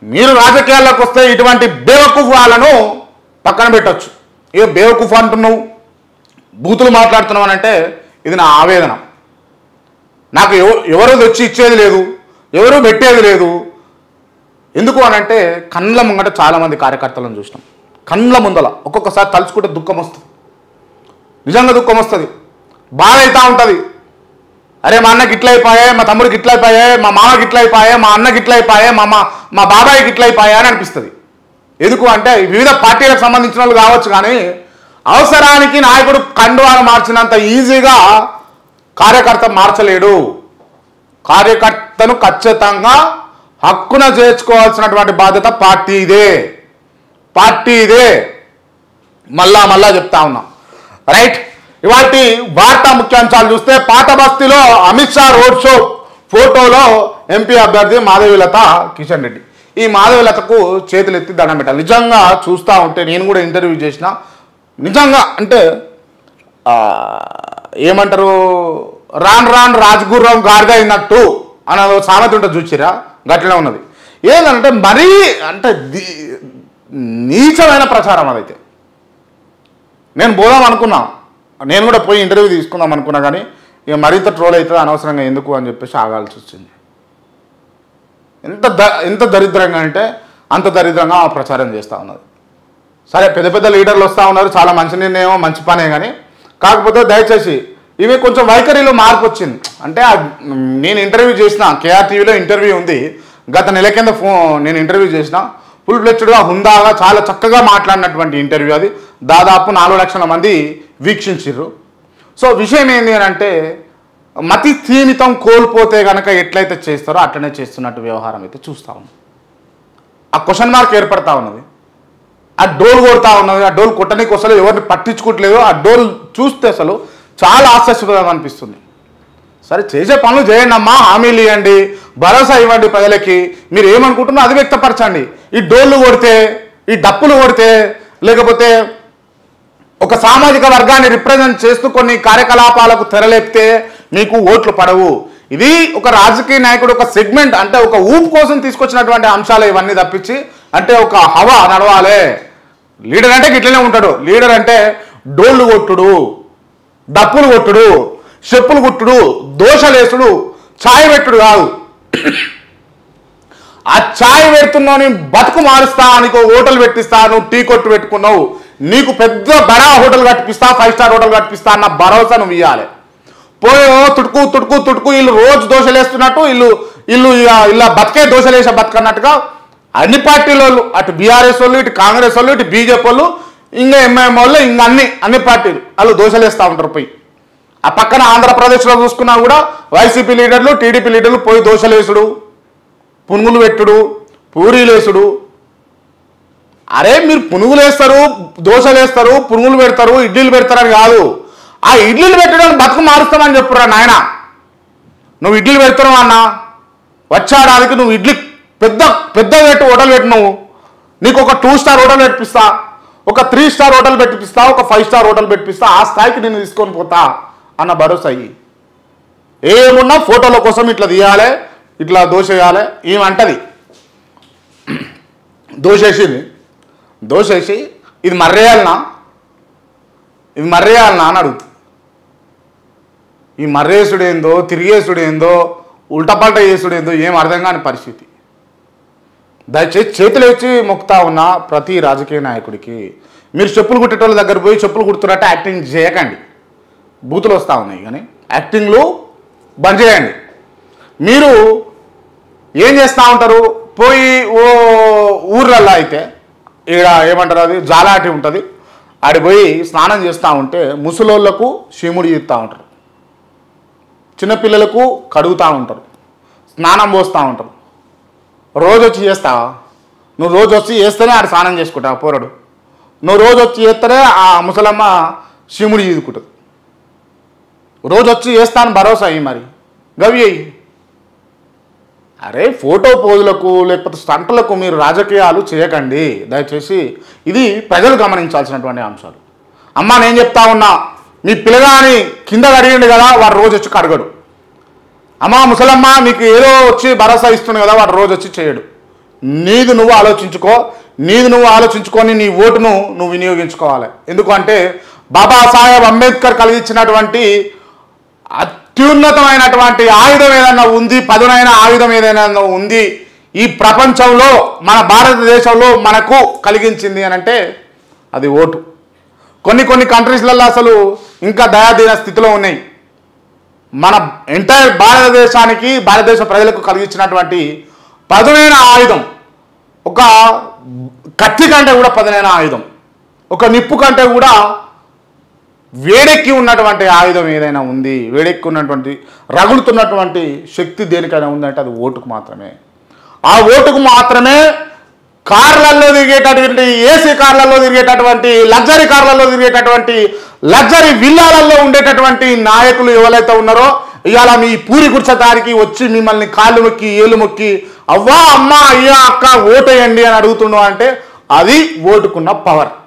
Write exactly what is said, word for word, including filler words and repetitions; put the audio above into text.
మీరు రాజకీయాల్లోకి వస్తే ఇటువంటి బేవకూఫ్ వాళ్ళను పక్కన పెట్టచ్చు. ఏ బేవకూఫ్ అంటున్నావు, బూతులు మాట్లాడుతున్నావు అని అంటే ఇది నా ఆవేదన. నాకు ఎవరు తెచ్చి ఇచ్చేది లేదు, ఎవరు పెట్టేది లేదు. ఎందుకు అని అంటే కళ్ళ ముంగట చాలామంది కార్యకర్తలను చూసినాం. కళ్ళ ముందల ఒక్కొక్కసారి తలుచుకుంటే దుఃఖం వస్తుంది, నిజంగా దుఃఖం వస్తుంది, బాధ అవుతూ ఉంటుంది. అరే మా అన్నకి ఇట్లా అయిపోయాయి, మా తమ్ముడికి ఇట్లా అయిపోయాయి, మా మామకి ఇట్లా అయిపోయాయి, మా అన్నకి ఇట్లా అయిపోయాయి, మా మా బాబాయికి ఇట్లా అయిపోయాయి అని అనిపిస్తుంది. ఎందుకు అంటే వివిధ పార్టీలకు సంబంధించిన వాళ్ళు కావచ్చు, కానీ అవసరానికి నాయకుడు కండువాను మార్చినంత ఈజీగా కార్యకర్త మార్చలేడు. కార్యకర్తను ఖచ్చితంగా హక్కున చేర్చుకోవాల్సినటువంటి బాధ్యత పార్టీదే, పార్టీదే. మళ్ళా మళ్ళా చెప్తా ఉన్నా. రైట్, ఇవాటి వార్తా ముఖ్యాంశాలు చూస్తే పాత బస్తీలో అమిత్ షా రోడ్ షో ఫోటోలో ఎంపీ అభ్యర్థి మాధవీలత కిషన్ రెడ్డి. ఈ మాధవీలతకు చేతులు ఎత్తి దండం పెట్టాలి. నిజంగా చూస్తూ ఉంటే నేను కూడా ఇంటర్వ్యూ చేసిన, నిజంగా అంటే ఏమంటారు, రాన్ రాన్ రాజ్గుర్రం గాడిద అయినట్టు అన్న సామెత ఉంటుంది చూసిరా, గట్లనే ఉన్నది. ఏంటంటే మరీ అంటే నీచమైన ప్రచారం అదైతే. నేను పోదాం అనుకున్నా, నేను కూడా పోయి ఇంటర్వ్యూ తీసుకుందాం అనుకున్నా, కానీ ఇక మరింత ట్రోల్ అవుతుంది అనవసరంగా ఎందుకు అని చెప్పేసి ఆగాల్సి వచ్చింది. ఎంత ద ఎంత దరిద్రంగా అంటే అంత దరిద్రంగా ఆ ప్రచారం చేస్తూ ఉన్నది. సరే, పెద్ద పెద్ద లీడర్లు వస్తూ ఉన్నారు, చాలా మంచి నిర్ణయం, మంచి పనే, కానీ కాకపోతే దయచేసి ఇవి కొంచెం వైఖరిలో మార్పు వచ్చింది. అంటే నేను ఇంటర్వ్యూ చేసిన కేఆర్ టీవీలో ఇంటర్వ్యూ ఉంది, గత నెల కింద ఫోన్ నేను ఇంటర్వ్యూ చేసిన. ఫుల్ ఫ్లెడ్జ్డ్గా హుందాగా చాలా చక్కగా మాట్లాడినటువంటి ఇంటర్వ్యూ అది. దాదాపు నాలుగు లక్షల మంది వీక్షించారు. సో విషయం ఏంటి అని అంటే మతి స్థీమితం కోల్పోతే కనుక ఎట్లయితే చేస్తారో అట్లనే చేస్తున్నట్టు వ్యవహారం అయితే చూస్తూ ఉన్నాం. ఆ క్వశ్చన్ మార్క్ ఏర్పడతా ఉన్నది, ఆ డోల్ కొడతా ఉన్నది. ఆ డోల్ కొట్టడానికి అసలు ఎవరిని పట్టించుకోవట్లేదు. ఆ డోల్ చూస్తే అసలు చాలా ఆశ్చర్యకరంగా అనిపిస్తుంది. సరే, చేసే పనులు చేయండి అమ్మా, హామీలు ఇవ్వండి, భరోసా ఇవ్వండి ప్రజలకి. మీరు ఏమనుకుంటున్నారో అది వ్యక్తపరచండి. ఈ డోళ్ళు కొడితే, ఈ డప్పులు కొడితే, లేకపోతే ఒక సామాజిక వర్గాన్ని రిప్రజెంట్ చేస్తూ కొన్ని కార్యకలాపాలకు తెరలేపితే మీకు ఓట్లు పడవు. ఇది ఒక రాజకీయ నాయకుడు ఒక సెగ్మెంట్, అంటే ఒక ఊపు కోసం తీసుకొచ్చినటువంటి అంశాలు ఇవన్నీ తప్పించి, అంటే ఒక హవా నడవాలి. లీడర్ అంటే గిట్లనే ఉంటాడు. లీడర్ అంటే డోళ్ళు కొట్టుడు, డప్పులు కొట్టుడు, చెప్పులు కుట్టుడు, దోశలేసుడు, ఛాయ్ పెట్టుడు కాదు. ఆ ఛాయ్ పెడుతున్నావు, బతుకు మారుస్తా, నీకు హోటల్ పెట్టిస్తా, నువ్వు టీ కొట్టు పెట్టుకున్నావు, నీకు పెద్ద బడా హోటల్ కట్టిపిస్తా, ఫైవ్ స్టార్ హోటల్ కట్టిపిస్తా అన్న భరోసా నువ్వు ఇవ్వాలి. పోయో తుడుకు తుడుకు తుడుకు వీళ్ళు రోజు దోశలు వేస్తున్నట్టు వీళ్ళు వీళ్ళు ఇలా బతికే దోశలు వేసే బతకన్నట్టుగా అన్ని పార్టీల వాళ్ళు, అటు బీఆర్ఎస్ వాళ్ళు, ఇటు కాంగ్రెస్ వాళ్ళు, ఇటు బీజేపీ వాళ్ళు, ఇంకా ఎంఐఎం వాళ్ళు, ఇంకా అన్ని అన్ని పార్టీలు వాళ్ళు దోశలు వేస్తూ ఉంటారు పోయి. ఆ పక్కన ఆంధ్రప్రదేశ్లో చూసుకున్నా కూడా వైసీపీ లీడర్లు, టీడీపీ లీడర్లు పోయి దోశలు వేసుడు, పునుగులు పెట్టుడు, పూరీలు వేసుడు. అరే మీరు పునుగులు వేస్తారు, దోశలు వేస్తారు, పునుగులు పెడతారు, ఇడ్లీలు పెడతారని కాదు. ఆ ఇడ్లీలు పెట్టడానికి బతుకు మారుస్తామని చెప్పురా నాయన. నువ్వు ఇడ్లీలు పెడతావు అన్న, వచ్చాడానికి నువ్వు ఇడ్లీ పెద్ద పెద్ద పెట్టు హోటల్ పెట్టు, నువ్వు నీకు ఒక టూ స్టార్ హోటల్ పెట్టిస్తా, ఒక త్రీ స్టార్ హోటల్ పెట్టిపిస్తా, ఒక ఫైవ్ స్టార్ హోటల్ పెట్టిపిస్తా, ఆ స్థాయికి నేను తీసుకొని పోతా అన్న భరోసా అయ్యి. ఏమున్నా ఫోటోల కోసం ఇట్లా తీయాలి, ఇట్లా దోశ వేయాలి. ఏమంటది దోశ వేసింది, దోశ వేసి ఇది మర్రేయాలనా, ఇది మర్రేయాలనా అని అడుగుతుంది. ఈ మర్రేసుడేందో, తిరిగేసుడేందో, ఉల్టపల్ట చేసుడేందో ఏం అర్థం కాని పరిస్థితి. దయచేసి చేతులు వచ్చి మొక్కుతా ఉన్న ప్రతి రాజకీయ నాయకుడికి, మీరు చెప్పులు కుట్టేటోళ్ళ దగ్గర పోయి చెప్పులు కుడుతున్నట్టు యాక్టింగ్ చేయకండి. బూతులు వస్తూ ఉన్నాయి, కానీ యాక్టింగ్లు బంద్ చేయండి. మీరు ఏం చేస్తూ ఉంటారు, పోయి ఓ ఊర్లల్లో అయితే ఇక్కడ ఏమంటారు అది జాలాటి ఉంటుంది, ఆడిపోయి స్నానం చేస్తూ ఉంటే ముసలోళ్ళకు శివుడు ఇస్తూ ఉంటారు, చిన్నపిల్లలకు కడుగుతూ ఉంటారు, స్నానం పోస్తూ ఉంటారు. రోజు వచ్చి చేస్తావా? నువ్వు రోజు వచ్చి చేస్తేనే ఆడు స్నానం చేసుకుంటావు పోరడు. నువ్వు రోజు వచ్చి చేస్తేనే ఆ ముసలమ్మ శివుడు ఈదుకుంటుంది. రోజు వచ్చి చేస్తాను భరోసా అయ్యి మరి గవి అయ్యి. అరే ఫోటో పోజులకు లేకపోతే స్టంట్లకు మీరు రాజకీయాలు చేయకండి దయచేసి. ఇది ప్రజలు గమనించాల్సినటువంటి అంశాలు. అమ్మ నేను చెప్తా ఉన్నా, మీ పిల్లగాని కింద కడిగిండు కదా, వాడు రోజు వచ్చి కడగడు. అమ్మ ముసలమ్మ మీకు ఏదో వచ్చి భరోసా ఇస్తుంది కదా, వాడు రోజు వచ్చి చేయడు. నీది నువ్వు ఆలోచించుకో, నీది నువ్వు ఆలోచించుకొని నీ ఓటును నువ్వు వినియోగించుకోవాలి. ఎందుకంటే బాబాసాహెబ్ అంబేద్కర్ కలిగించినటువంటి అత్యున్నతమైనటువంటి ఆయుధం ఏదైనా ఉంది, పదునైన ఆయుధం ఏదైనా ఉంది ఈ ప్రపంచంలో, మన భారతదేశంలో మనకు కలిగించింది అని అంటే అది ఓటు. కొన్ని కొన్ని కంట్రీస్లలో అసలు ఇంకా దయాదీన స్థితిలో ఉన్నాయి. మన ఎంటైర్ భారతదేశానికి, భారతదేశ ప్రజలకు కలిగించినటువంటి పదునైన ఆయుధం, ఒక కత్తి కంటే కూడా పదునైన ఆయుధం, ఒక నిప్పు కంటే కూడా వేడెక్కి ఉన్నటువంటి ఆయుధం ఏదైనా ఉంది, వేడెక్కి ఉన్నటువంటి రగులుతున్నటువంటి శక్తి దేనికైనా ఉందంటే అది ఓటుకు మాత్రమే. ఆ ఓటుకు మాత్రమే కార్లలో తిరిగేటటువంటి, ఏసీ కార్లలో తిరిగేటటువంటి, లగ్జరీ కార్లలో తిరిగేటటువంటి, లగ్జరీ విల్లాలలో ఉండేటటువంటి నాయకులు ఎవరైతే ఉన్నారో ఇవాళ మీ పూరి గుర్చదారికి వచ్చి మిమ్మల్ని కాళ్ళు మొక్కి ఏళ్ళు మొక్కి అవ్వా అమ్మ అయ్యా అక్క ఓటేయండి అని అడుగుతున్నావు అంటే అది ఓటుకున్న పవర్.